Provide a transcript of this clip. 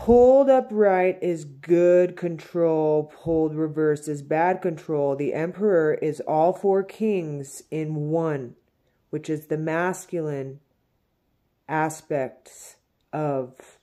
Pulled upright is good control. Pulled reversed is bad control. The Emperor is all four kings in one, which is the masculine aspects of